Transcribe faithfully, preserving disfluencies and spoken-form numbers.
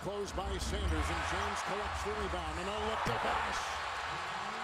closed by Sanders, and James collects the rebound, and a look to finish.